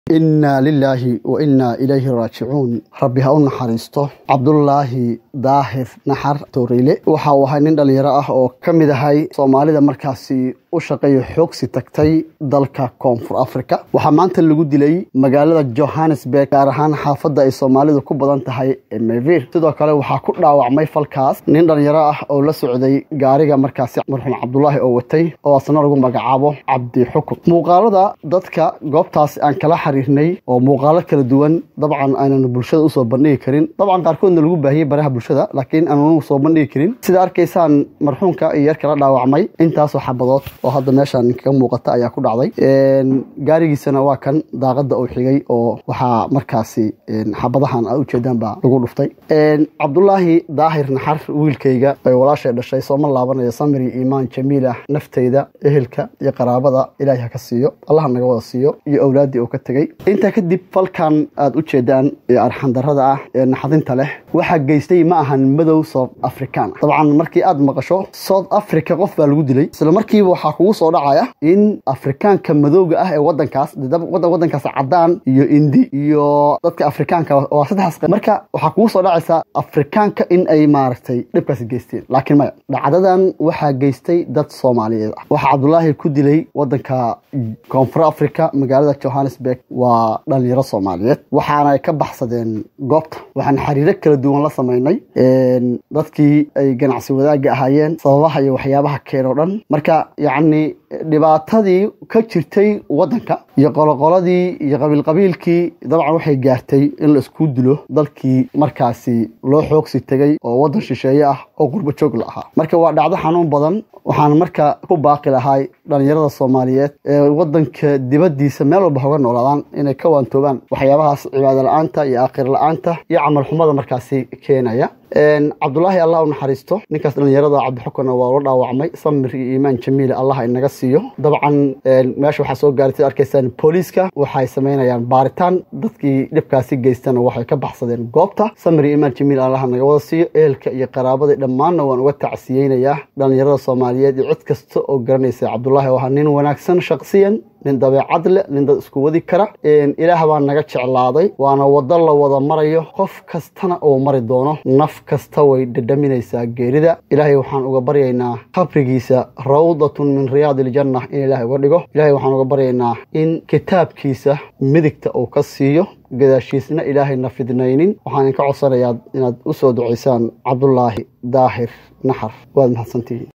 إنا لله وإنا إليه راجعون ربي هؤلاء حريسته عبد الله داهر نحر توريلي وحاوها نندل يراه أو كم إذا هاي صومالي دا مركاسي وشقي حوكسي تكتي دالكا كونفور أفريكا وحمانت اللي قد لي مقالة جوهانسبرغ كارهان حافظة أي صومالي دا كوبادان تهاي إميفير تدو كالي وحاكونا وعمي فالكاس نندل يراه أو لسعودي قاريغا مركاسي مرحوم عبد الله أو وتي أو أصنع رقم مقعابو عبدي حكم مقالة دادكا قوبتاس أن كلا حريرني oo muuqaalo kala duwan dabcan aanan bulshada u soo bandhigi karin dabcan qaarkoodna lagu baahiyay baraha bulshada laakiin aanan u soo bandhigi karin sida arkaysaan marxuumka iyo yarka la dhaawacmay intaas oo xabadood oo hadda meeshan ka muuqata ayaa ku dhacday gaarigiisana waa kan daaqada uu xigay oo waxa markaasi xabadahan ay u jeedaan baa lagu dhuftay Cabdullaahi Daahir Naxar wiilkayga ay walaashay dhashay soo ma laabanaya samiri iimaan jamiila naftayda ehelka iyo qaraabada Ilaahay ka siiyo Allah naga wada siiyo iyo awlaadii oo ka tagay inta kadib falkan aad u jeedaan ee arxan darrada ah ee naxdinta leh waxa geystay ma ahan madow South African dabcan markii aad maqasho South Africa qof baa lagu dilay isla markiiba waxa kugu soo dhacaya in Afrikaanka madowga ah ee wadankaas cadaan iyo indi iyo dadka Afrikaanka oo saddex marka waxa kugu soo dhacaysa Afrikaanka in ay maartay dhibkaas geysteen laakiin ma dhacdadan waxa geystay dad Soomaaliyeed waxa Cabdullaahi ku dilay wadanka Koonfur Afrika magaalada Johannesburg waa dhalinyaro Soomaaliyeed waxaana ka baxsadeen goobta waxaan xiriir kala duwan la sameeynay dadkii ay ganacsi wadaaga ahaayeen sababaha iyo waxyaabaha keenoo dhan marka yacni dhibaatadii ka jirtay wadanka iyo qoloqoladii iyo qabiilkii dabcan waxay gaartay in la isku dilo dalkii markaasi loo xoogsi tagay oo wadan shisheeye ah oo qurbo joog la ahaa marka waa dhacdo xanuun badan waxaan marka ku baaqi lahay dhalinyarada Soomaaliyeed ee wadanka dibadiisa meel walba hoga noolaadaan inay ka waantoobaan waxyaabahaas cibaado la'aanta iyo aakhir la'aanta iyo amal xumada markaasi keenaya Cabdullaahi Allah u naxariisto ninkaas dhalinyarada Cabdi Xukana waa la dhaawacmay samir iyo iimaan jamiila Allah inaga siiyo dabcan meesha waxa soo gaartay arkaysaan booliiska waxay sameynayaan baaritaan dadkii dhibkaasi geystana waxay ka baxsadeen goobta samir iyo iimaan jamiila Allah naga wada siiyo ehelka iyo qaraabada dhammaanna waan uga tacsiyeenayaa dhalinyarada Soomaaliyeed iyo cid kasta oo garanaysa Cabdullaahi waa nin wanaagsan shakhsiyan nin dabeecad leh nin dad isku wadi kara Ilaah baa naga jeclaaday waana wada la wada marayo qof kastana oo mari doono naf kasta way dhadhaminaysaa geerida Ilaahay waxaan uga baryaynaa qabrigiisa rawdatun min riyaadil jannah in Ilaahay uga dhigo Ilaahay waxaan uga baryaynaa in kitaabkiisa midigta uu ka siiyo gadaashiisna Ilaahay nafidnaynin waxaan ka codsanayaa inaad u soo duceysaan Cabdullaahi Daahir Naxar waad mahadsantihiin